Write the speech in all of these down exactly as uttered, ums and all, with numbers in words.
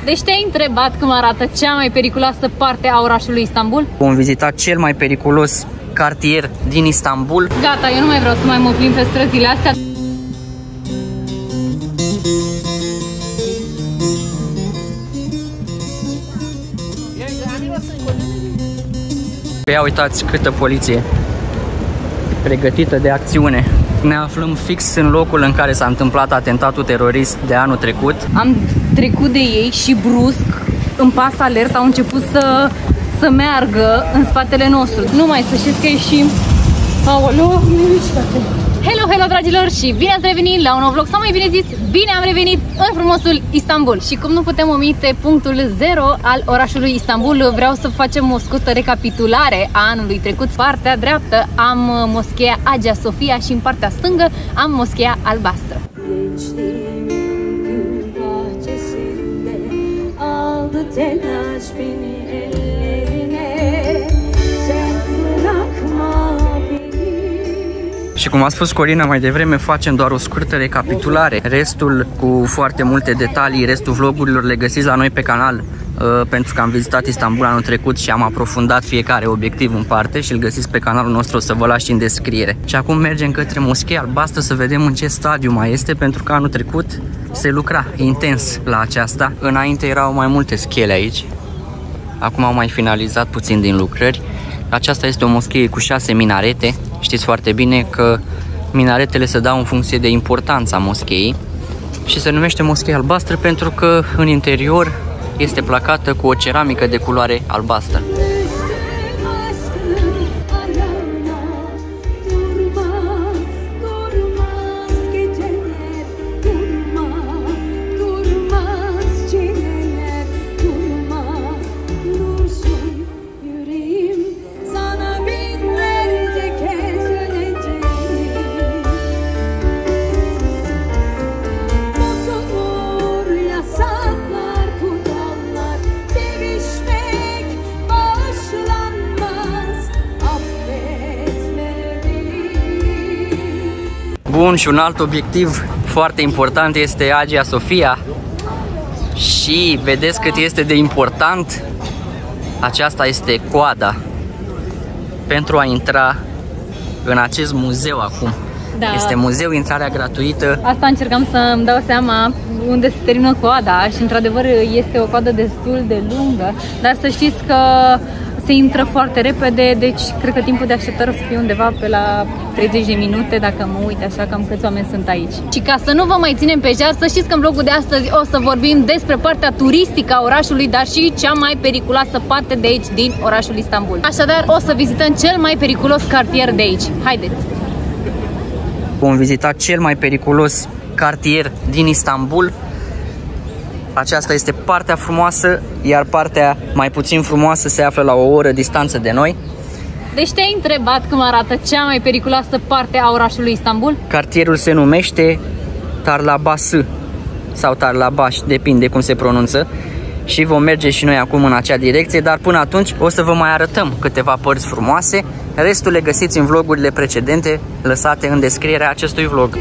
Deci te-ai întrebat cum arată cea mai periculoasă parte a orașului Istanbul? Vom vizita cel mai periculos cartier din Istanbul. Gata, eu nu mai vreau să mai mă plimb pe străzile astea. Ia uitați câtă poliție pregătită de acțiune. Ne aflăm fix în locul în care s-a întâmplat atentatul terorist de anul trecut. Am trecut de ei și brusc, în pas alert, au început să, să meargă în spatele nostru. Nu mai să știți că ieșim. Aoleu, hello, hello dragilor și bine ați revenit la un nou vlog, sau mai bine zis, bine am revenit în frumosul Istanbul. Și cum nu putem omite punctul zero al orașului Istanbul, vreau să facem o scurtă recapitulare a anului trecut. Partea dreaptă am moscheea Hagia Sophia și în partea stângă am moscheea albastră. Și cum a spus Corina mai devreme, facem doar o scurtă recapitulare. Restul cu foarte multe detalii, restul vlogurilor le găsiți la noi pe canal, pentru că am vizitat Istanbul anul trecut și am aprofundat fiecare obiectiv în parte și îl găsiți pe canalul nostru, o să vă las și în descriere. Și acum mergem către Moscheea Albastră să vedem în ce stadiu mai este, pentru că anul trecut se lucra intens la aceasta. Înainte erau mai multe schele aici, acum au mai finalizat puțin din lucrări. Aceasta este o moschee cu șase minarete. Știți foarte bine că minaretele se dau în funcție de importanța moscheei și se numește Moscheea Albastră pentru că în interior este placată cu o ceramică de culoare albastră. Bun, și un alt obiectiv foarte important este Hagia Sophia. Și vedeți cât este de important. Aceasta este coada pentru a intra în acest muzeu acum. Da. Este muzeu, intrarea gratuită. Asta încercam să îmi dau seama unde se termină coada și într-adevăr este o coadă destul de lungă, dar să știți că se intră foarte repede, deci cred că timpul de așteptare o să fie undeva pe la treizeci de minute, dacă mă uit așa cam câți oameni sunt aici. Și ca să nu vă mai ținem pe jar, să știți că în vlogul de astăzi o să vorbim despre partea turistică a orașului, dar și cea mai periculoasă parte de aici, din orașul Istanbul. Așadar, o să vizităm cel mai periculos cartier de aici. Haideți! Vom vizita cel mai periculos cartier din Istanbul. Aceasta este partea frumoasă, iar partea mai puțin frumoasă se află la o oră distanță de noi. Deci te-ai întrebat cum arată cea mai periculoasă parte a orașului Istanbul? Cartierul se numește Tarlabaşı sau Tarlabaş, depinde cum se pronunță. Și vom merge și noi acum în acea direcție, dar până atunci o să vă mai arătăm câteva părți frumoase. Restul le găsiți în vlogurile precedente lăsate în descrierea acestui vlog.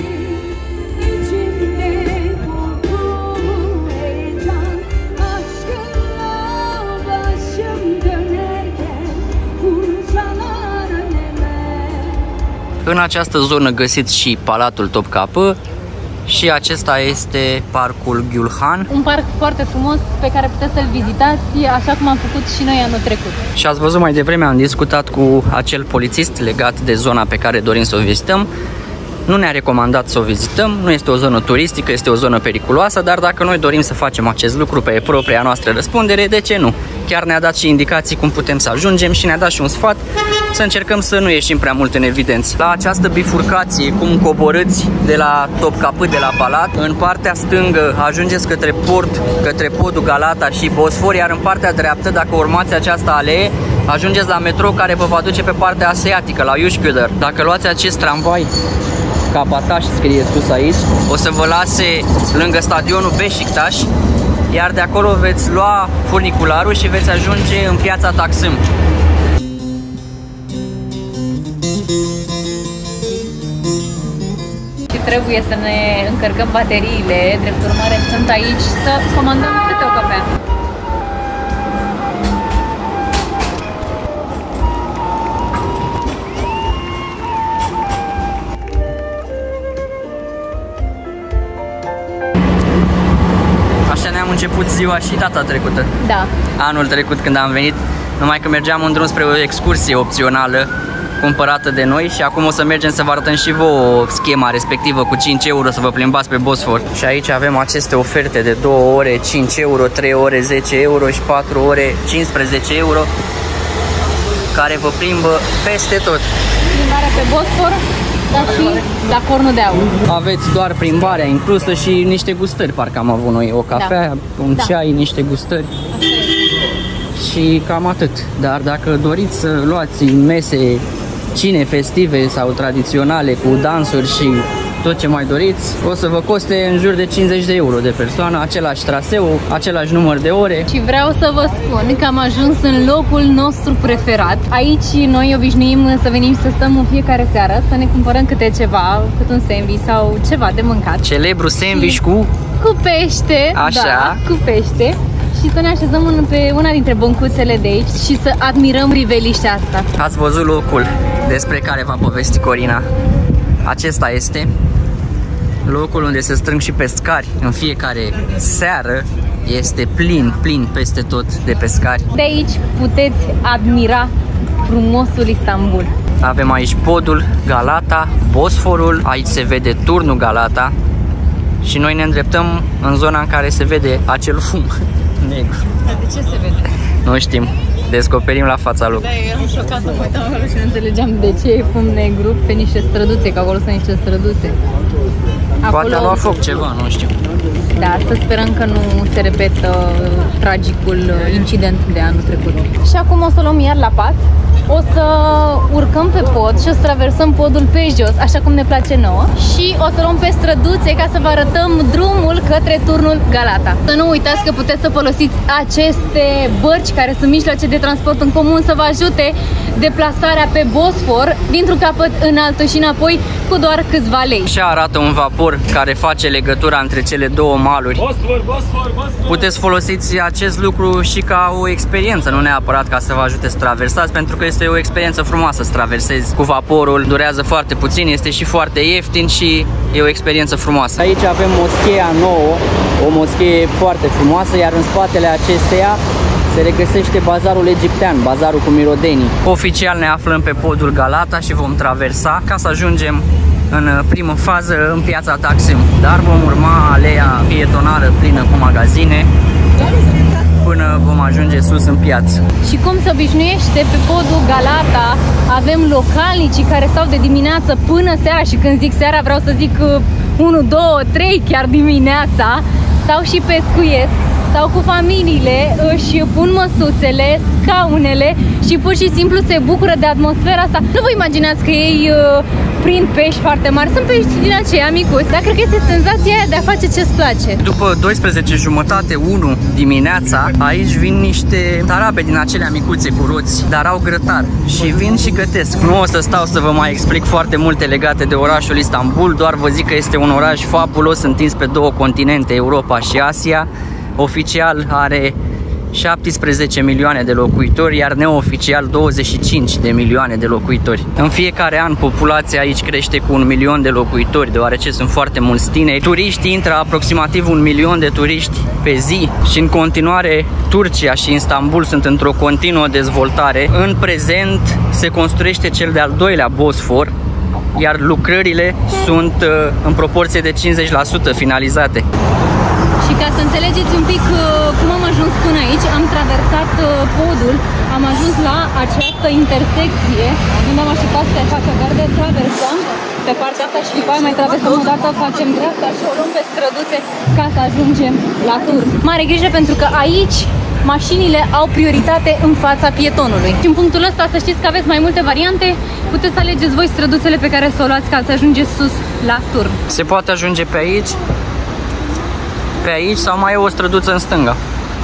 În această zonă găsiți și Palatul Topkapı și acesta este Parcul Gülhan. Un parc foarte frumos pe care puteți să-l vizitați, așa cum am făcut și noi anul trecut. Și ați văzut mai devreme, am discutat cu acel polițist legat de zona pe care dorim să o vizităm. Nu ne-a recomandat să o vizităm, nu este o zonă turistică, este o zonă periculoasă, dar dacă noi dorim să facem acest lucru pe propria noastră răspundere, de ce nu? Chiar ne-a dat și indicații cum putem să ajungem și ne-a dat și un sfat să încercăm să nu ieșim prea mult în evidență. La această bifurcație, cum coborâți de la Topkapı, de la Palat, în partea stângă ajungeți către port, către podul Galata și Bosfor, iar în partea dreaptă, dacă urmați această alee, ajungeți la metrou care vă va duce pe partea asiatică, la Üsküdar. Dacă luați acest tramvai, Capataș scrie sus aici, o să vă lase lângă stadionul Beşiktaş, iar de acolo veți lua funicularul și veți ajunge în piața Taksim. Și trebuie să ne încărcăm bateriile, drept urmare sunt aici să comandăm câte o ne-am început ziua și data trecută. Da. Anul trecut când am venit, numai că mergeam în drum spre o excursie opțională cumpărată de noi și acum o să mergem să vă arătăm și vouă schema respectivă cu cinci euro să vă plimbați pe Bosfor. Și aici avem aceste oferte de două ore cinci euro, trei ore zece euro și patru ore cincisprezece euro care vă plimbă peste tot. Plimbarea pe Bosfor, dar și la Cornul de Aur. Aveți doar plimbarea inclusă și niște gustări, parcă am avut noi o cafea, da. un da. ceai, niște gustări. Și cam atât. Dar dacă doriți să luați mese cine festive sau tradiționale cu dansuri și tot ce mai doriți, o să vă coste în jur de cincizeci de euro de persoană, același traseu, același număr de ore. Și vreau să vă spun că am ajuns în locul nostru preferat. Aici noi obișnuim să venim să stăm în fiecare seară, să ne cumpărăm câte ceva, cât un sandwich sau ceva de mâncat. Celebru sandwich cu... cu pește. Așa. Da, cu pește. Și să ne așezăm pe una dintre băncuțele de aici și să admirăm riveliștea asta. Ați văzut locul despre care v-a povestit Corina. Acesta este locul unde se strâng și pescari în fiecare seară. Este plin, plin peste tot de pescari. De aici puteți admira frumosul Istanbul. Avem aici podul Galata, Bosforul, aici se vede turnul Galata și noi ne îndreptăm în zona în care se vede acel fum negru. Dar de ce se vede? Nu știm. Descoperim la fața lui. Da, eu eram șocată, mă uitam acolo și nu înțelegeam de ce e fum negru pe niște străduțe, că acolo sunt niște străduțe. Acolo... Poate a luat foc ceva, nu știu. Da, să sperăm că nu se repetă tragicul incident de anul trecut. Și acum o să luăm iar la pas. O să urcăm pe pod și o să traversăm podul pe jos, așa cum ne place nouă. Și o să luăm pe străduțe ca să vă arătăm drumul către turnul Galata. Să nu uitați că puteți să folosiți aceste bărci care sunt mijloace de transport în comun să vă ajute deplasarea pe Bosfor dintr-un capăt în altul și înapoi cu doar câțiva lei. Și arată un vapor care face legătura între cele două maluri. Bosfor, Bosfor, Bosfor. Puteți folosiți acest lucru și ca o experiență, nu neapărat ca să vă ajute să traversați, pentru că este o experiență frumoasă să traversezi cu vaporul, durează foarte puțin, este și foarte ieftin și e o experiență frumoasă. Aici avem moscheea nouă, o moschee foarte frumoasă, iar în spatele acesteia se regăsește bazarul egiptean, bazarul cu mirodenii. Oficial ne aflăm pe podul Galata și vom traversa ca să ajungem în primă fază în piața Taksim. Dar vom urma aleea pietonară plină cu magazine până vom ajunge sus în piață. Și cum se obișnuiește pe podul Galata, avem localnicii care stau de dimineață până seara și când zic seara vreau să zic unu, doi, trei chiar dimineața, stau și pescuiesc, stau cu familiile, își pun măsuțele, scaunele și pur și simplu se bucură de atmosfera asta. Nu vă imaginați că ei uh, prind pești foarte mari, sunt pești din aceia micuți, dar cred că este senzația aia de a face ce-ți place. După douăsprezece jumătate, unu dimineața, aici vin niște tarabe din acelea micuțe cu roți, dar au grătar și vin și gătesc. Nu o să stau să vă mai explic foarte multe legate de orașul Istanbul, doar vă zic că este un oraș fabulos întins pe două continente, Europa și Asia. Oficial are șaptesprezece milioane de locuitori, iar neoficial douăzeci și cinci de milioane de locuitori. În fiecare an populația aici crește cu un milion de locuitori, deoarece sunt foarte mulți tineri. Turiștii intră aproximativ un milion de turiști pe zi și în continuare Turcia și Istanbul sunt într-o continuă dezvoltare. În prezent se construiește cel de-al doilea Bosfor, iar lucrările sunt în proporție de cincizeci la sută finalizate. Și ca să înțelegeți un pic uh, cum am ajuns până aici, am traversat uh, podul, am ajuns la această intersecție unde am așteptat să se facă verde, traversăm pe partea asta și după aia mai traversăm o dată, facem dreapta și o luăm pe străduțe ca să ajungem la turn. Mare grijă pentru că aici mașinile au prioritate în fața pietonului. Și în punctul ăsta să știți că aveți mai multe variante, puteți să alegeți voi străduțele pe care să o luați ca să ajungeți sus la turn. Se poate ajunge pe aici, pe aici sau mai e o străduță în stânga.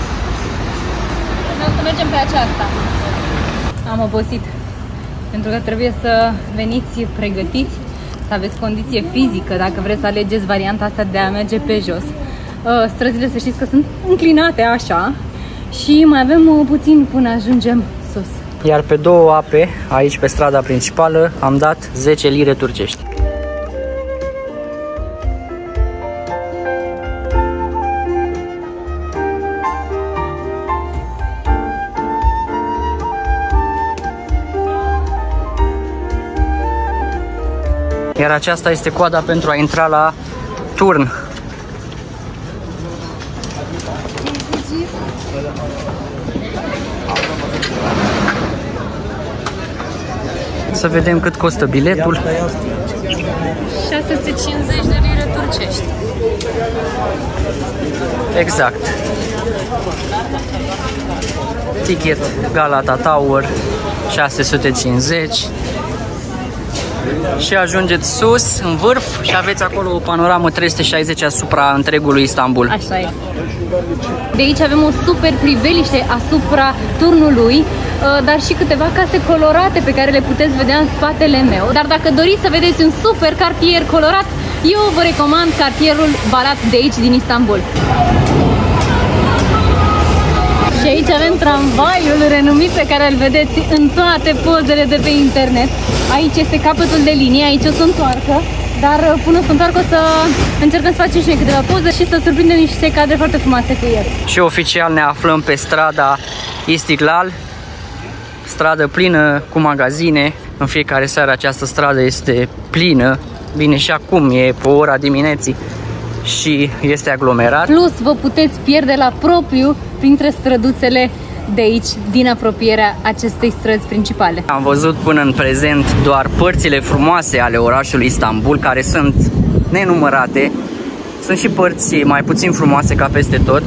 Noi o să mergem pe aceasta. Am obosit, pentru că trebuie să veniți pregătiți, să aveți condiție fizică dacă vreți să alegeți varianta asta de a merge pe jos. Străzile să știți că sunt înclinate așa și mai avem puțin până ajungem sus. Iar pe două ape, aici pe strada principală, am dat zece lire turcești. Iar aceasta este coada pentru a intra la turn. Să vedem cât costă biletul. șase sute cincizeci de lire turcești. Exact. Ticket Galata Tower șase sute cincizeci. Și ajungeți sus, în vârf, și aveți acolo o panoramă trei sute șaizeci asupra întregului Istanbul. Așa e. De aici avem o super priveliște asupra turnului, dar și câteva case colorate pe care le puteți vedea în spatele meu. Dar dacă doriți să vedeți un super cartier colorat, eu vă recomand cartierul Balat de aici, din Istanbul. Și aici avem tramvaiul renumit pe care îl vedeți în toate pozele de pe internet. Aici este capătul de linie, aici o să întoarcă, dar până o să întoarcă o să încercăm să facem și noi câteva poze și să surprindem niște cadre foarte frumoase cu el. Și oficial ne aflăm pe strada Istiklal, stradă plină cu magazine. În fiecare seară această stradă este plină, bine, și acum e pe ora dimineții și este aglomerat. Plus vă puteți pierde la propriu printre străduțele de aici, din apropierea acestei străzi principale. Am văzut până în prezent doar părțile frumoase ale orașului Istanbul, care sunt nenumărate. Sunt și părți mai puțin frumoase ca peste tot.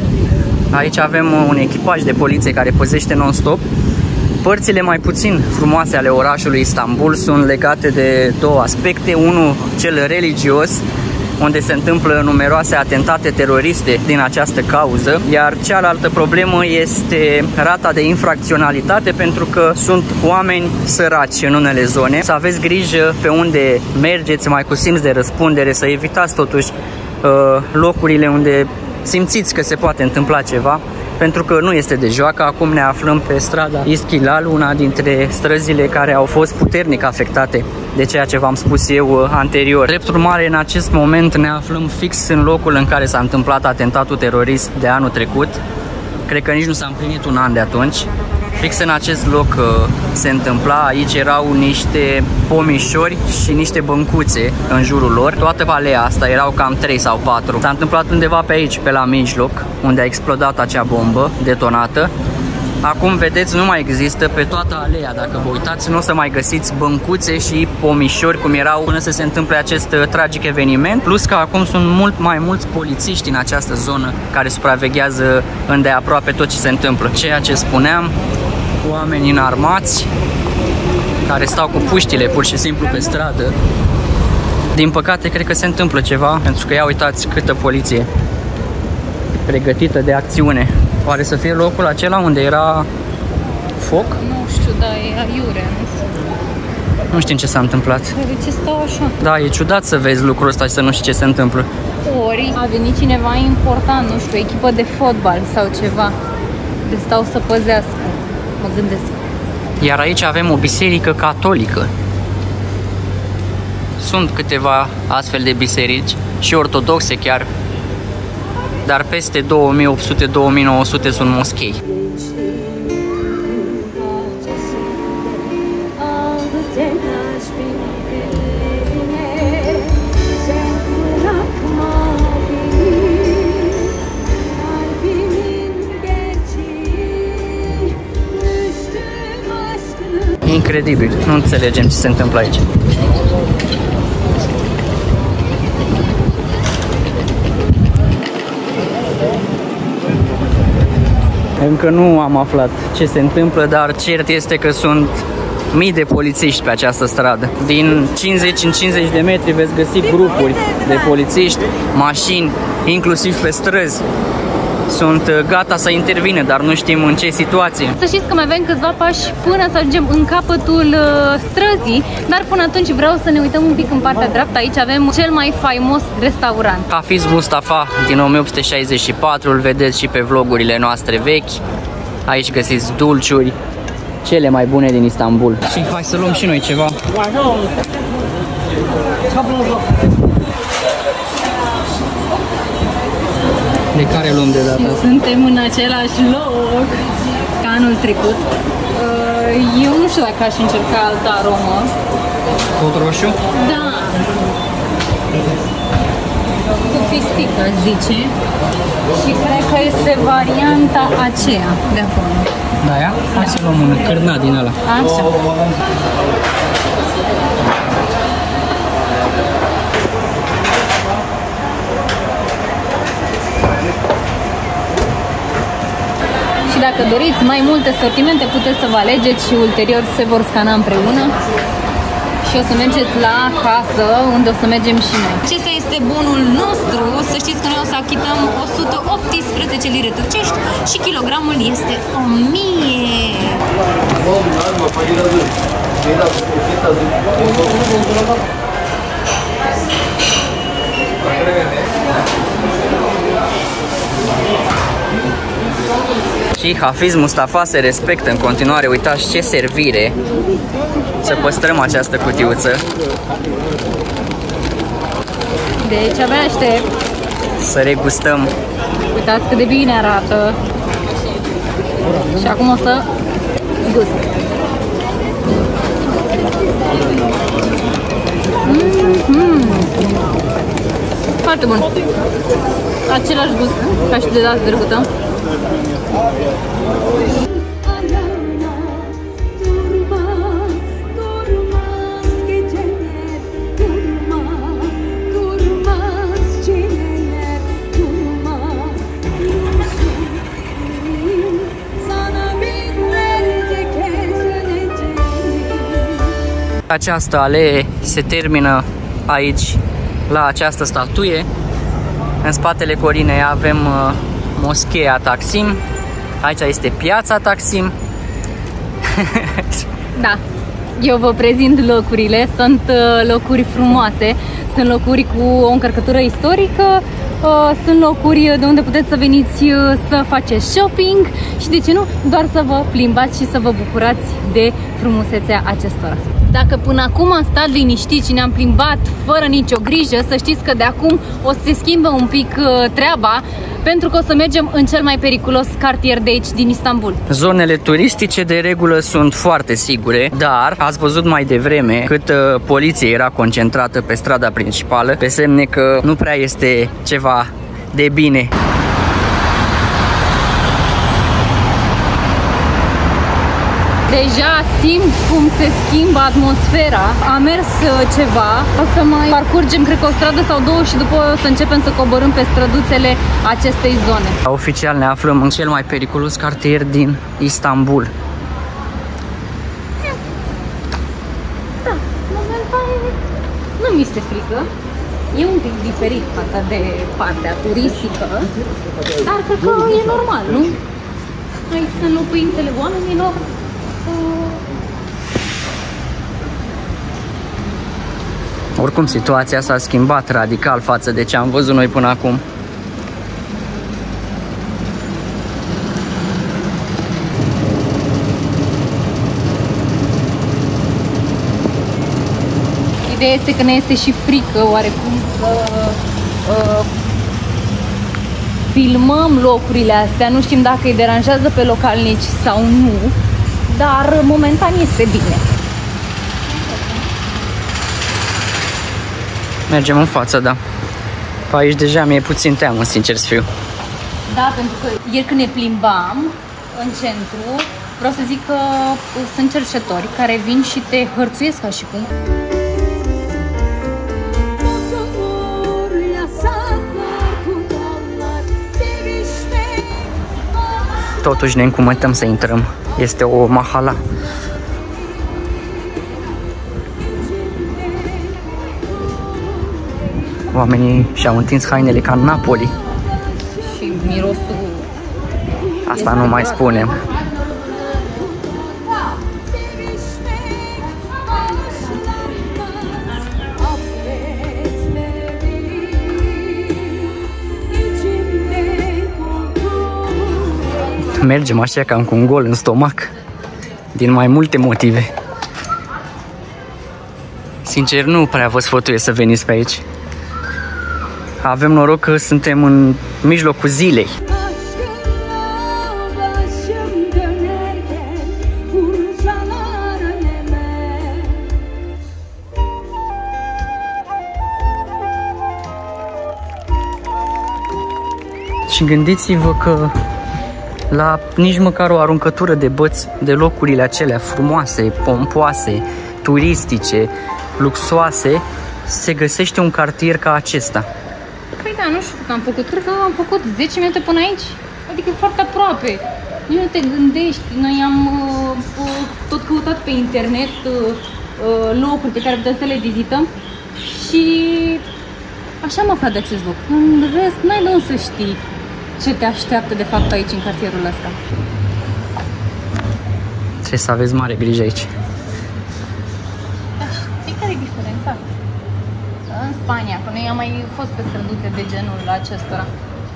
Aici avem un echipaj de poliție care păzește non-stop. Părțile mai puțin frumoase ale orașului Istanbul sunt legate de două aspecte. Unul, cel religios, unde se întâmplă numeroase atentate teroriste din această cauză, iar cealaltă problemă este rata de infracționalitate, pentru că sunt oameni săraci în unele zone. Să aveți grijă pe unde mergeți, mai cu simț de răspundere, să evitați totuși locurile unde simțiți că se poate întâmpla ceva, pentru că nu este de joacă. Acum ne aflăm pe strada Istiklal, una dintre străzile care au fost puternic afectate de ceea ce v-am spus eu anterior. Drept urmare, în acest moment ne aflăm fix în locul în care s-a întâmplat atentatul terorist de anul trecut. Cred că nici nu s-a împlinit un an de atunci. Fix în acest loc uh, se întâmpla. Aici erau niște pomișori și niște băncuțe în jurul lor. Toată alea asta erau cam trei sau patru. S-a întâmplat undeva pe aici, pe la mijloc, unde a explodat acea bombă detonată. Acum, vedeți, nu mai există pe toată aleea. Dacă vă uitați, nu o să mai găsiți băncuțe și pomișori cum erau până să se întâmple acest uh, tragic eveniment. Plus că acum sunt mult mai mulți polițiști în această zonă care supraveghează îndeaproape tot ce se întâmplă. Ceea ce spuneam, oameni înarmați care stau cu puștile pur și simplu pe stradă. Din păcate, cred că se întâmplă ceva, pentru că ia uitați câtă poliție pregătită de acțiune. Oare să fie locul acela unde era foc? Nu știu, da, e aiure, nu știu. Nu știm ce s-a întâmplat. De ce stau așa? Da, e ciudat să vezi lucrul ăsta și să nu știi ce se întâmplă. Ori a venit cineva important, nu știu, o echipă de fotbal sau ceva. De stau să păzească, mă gândesc. Iar aici avem o biserică catolică. Sunt câteva astfel de biserici și ortodoxe chiar, dar peste două mii opt sute - două mii nouă sute sunt moschei. Incredibil, nu înțelegem ce se întâmplă aici. Încă nu am aflat ce se întâmplă, dar cert este că sunt mii de polițiști pe această stradă. Din cincizeci în cincizeci de metri veți găsi grupuri de polițiști, mașini, inclusiv pe străzi. Sunt gata să intervină, dar nu știm în ce situație. Să știți că mai avem câțiva pași până să ajungem în capătul uh, străzii, dar până atunci vreau să ne uităm un pic în partea dreaptă. Aici avem cel mai faimos restaurant. Hafiz Mustafa din o mie opt sute șaizeci și patru, îl vedeți și pe vlogurile noastre vechi. Aici găsiți dulciuri, cele mai bune din Istanbul. Și hai să luăm și noi ceva. De care luăm de data asta? Suntem în același loc ca anul trecut. Eu nu știu dacă aș încerca altă aromă. Tot roșu? Da. Cu fistică, zice. Și cred că este varianta aceea de acolo. Da, ia? Hai să luăm un cârnat din ăla. Așa. Și dacă doriți mai multe sortimente, puteți să vă alegeți și ulterior se vor scana împreună. Și o să mergeți la casă, unde o să mergem și noi. Acesta este bonul nostru. Să știți că noi o să achităm o sută optsprezece lire turcești și kilogramul este o mie. Și Hafiz Mustafa se respectă în continuare. Uitați ce servire. Să păstrăm această cutiuță. Deci abia aștept. Să regustăm. Uitați cât de bine arată. Și acum o să gust. Mm-hmm. Foarte bun. Același gust ca și de data trecută. Această alee se termină aici, la această statuie. În spatele Corinei avem uh, moscheea Taksim. Aici este piața Taksim. Da, eu vă prezint locurile. Sunt uh, locuri frumoase. Sunt locuri cu o încărcătură istorică. Uh, sunt locuri de unde puteți să veniți uh, să faceți shopping și, de ce nu, doar să vă plimbați și să vă bucurați de frumusețea acestora. Dacă până acum am stat liniștit și ne-am plimbat fără nicio grijă, să știți că de acum o să se schimbe un pic uh, treaba, pentru că o să mergem în cel mai periculos cartier de aici, din Istanbul. Zonele turistice de regulă sunt foarte sigure, dar ați văzut mai devreme cât uh, poliția era concentrată pe strada principală, pe semne că nu prea este ceva de bine. Deja simt cum se schimbă atmosfera. A mers ceva. O să mai parcurgem, cred că o stradă sau două și după o să începem să coborâm pe străduțele acestei zone. Oficial ne aflăm în cel mai periculos cartier din Istanbul. Da, momentan nu mi este frică. E un pic diferit față de partea turistică, dar cred că e normal, nu? Aici sunt locuințele oamenilor. Oricum, situația s-a schimbat radical față de ce am văzut noi până acum. Ideea este că ne este și frică oarecum să uh, filmăm locurile astea. Nu știm dacă îi deranjează pe localnici sau nu, dar momentan este bine. Mergem în față, da. Pe aici deja mi-e puțin teamă, sincer să fiu. Da, pentru că ieri când ne plimbam în centru, vreau să zic că sunt cercetători care vin și te hărțuiesc ca și cum. Totuși ne încumătăm să intrăm. Este o mahala. Oamenii și-au întins hainele ca în Napoli. Și mirosul... Asta nu mai spunem. Mergem așa cam cu un gol în stomac, din mai multe motive. Sincer, nu prea vă sfătuiesc să veniți pe aici. Avem noroc că suntem în mijlocul zilei. Și gândiți-vă că la nici măcar o aruncătură de băți de locurile acelea frumoase, pompoase, turistice, luxoase, se găsește un cartier ca acesta. Păi da, nu știu cât am făcut, cred că am făcut zece minute până aici, adică foarte aproape. Nu te gândești, noi am uh, tot căutat pe internet uh, locuri pe care putem să le vizităm și așa am aflat de acest loc. În rest, n-ai de unde să știi ce te așteaptă de fapt aici în cartierul ăsta. Trebuie să aveți mare grijă aici. Da, știi care e diferența? În Spania, că noi am mai fost pe străduțe de genul acestora.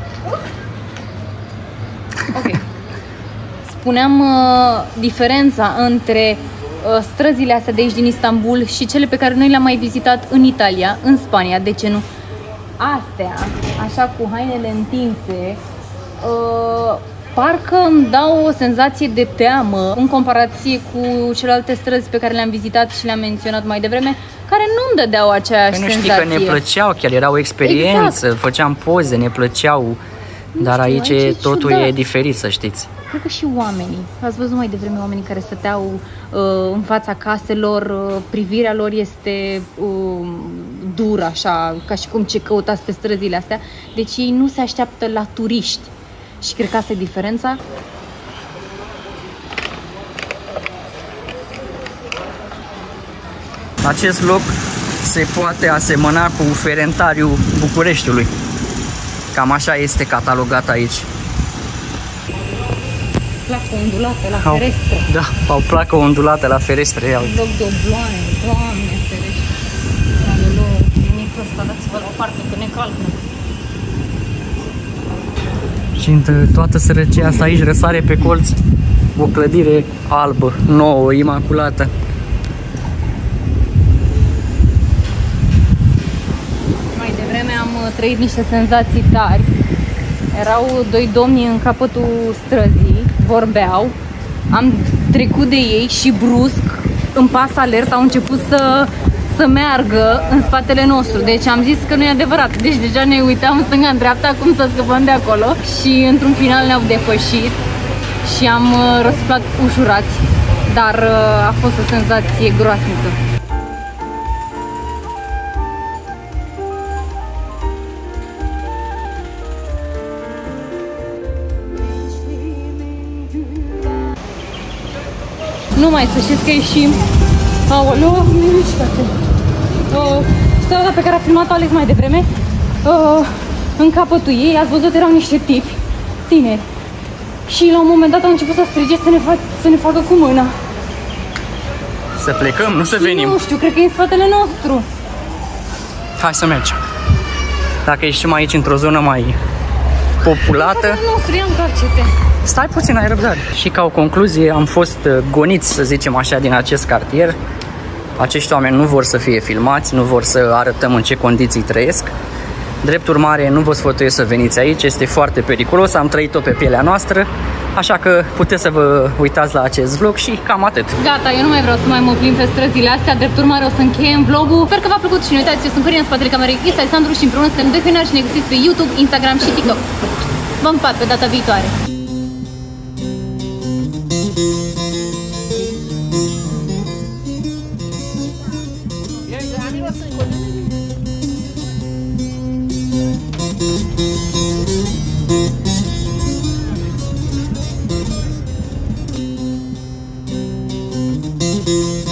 Ok. Spuneam uh, diferența între uh, străzile astea de aici din Istanbul și cele pe care noi le-am mai vizitat în Italia, în Spania, de ce nu? Astea, așa cu hainele întinse, uh, parcă îmi dau o senzație de teamă în comparație cu celelalte străzi pe care le-am vizitat și le-am menționat mai devreme, care nu-mi dădeau aceeași păi nu senzație. Știi că ne plăceau, chiar era o experiență, exact. Făceam poze, ne plăceau, nu dar știu, aici, aici totul ciudat. E diferit, să știți. Cred că și oamenii, ați văzut mai devreme oamenii care stăteau uh, în fața caselor, uh, privirea lor este uh, dură așa, ca și cum ce căutați pe străzile astea, deci ei nu se așteaptă la turiști și cred că asta e diferența. Acest loc se poate asemăna cu Ferentariu Bucureștiului, cam așa este catalogat aici. Placă ondulată la au, ferestre. Da, au placă ondulată la ferestre. Iau. Loc de obloane, Doamne, ferește. Alo, nimic ăsta, dați-vă la o parte că ne calcă. Și în toată sărăcia asta aici răsare pe colț o clădire albă, nouă, imaculată. Mai devreme am trăit niște senzații tari. Erau doi domni în capătul străzii, vorbeau, am trecut de ei și brusc, în pas alert, au început să, să meargă în spatele nostru. Deci am zis că nu e adevărat. Deci deja ne uitam în stânga, în dreapta, cum să scăpăm de acolo. Și într-un final ne-au depășit și am răsuflat ușurați. Dar a fost o senzație groasnică. Nu mai să știți că ieșim. Aoleu, nimișcate. Uh, strada pe care a filmat Alex mai devreme, uh, în capătul ei, ați văzut, erau niște tipi tineri. Și la un moment dat au început să strige să ne, fac, să ne facă cu mâna. Să plecăm, nu să venim. Nu știu, cred că e în spatele nostru. Hai să mergem. Dacă ieșim aici într-o zonă mai populată. E în spatele nostru, ia întoarce-te. Stai puțin, ai răbdare. Și ca o concluzie, am fost goniți, să zicem așa, din acest cartier. Acești oameni nu vor să fie filmați, nu vor să arătăm în ce condiții trăiesc. Drept urmare, nu vă sfătuiesc să veniți aici, este foarte periculos, am trăit-o pe pielea noastră, așa că puteți să vă uitați la acest vlog și cam atât. Gata, eu nu mai vreau să mai mă plimb pe străzile astea, drept urmare o să încheiem vlogul. Sper că v-a plăcut și nu uitați, eu sunt Corina, în spatele camerei, este Alexandru și împreună suntem doi finari și ne găsiți pe YouTube, Instagram și TikTok. Vă împart pe data viitoare! Thank you.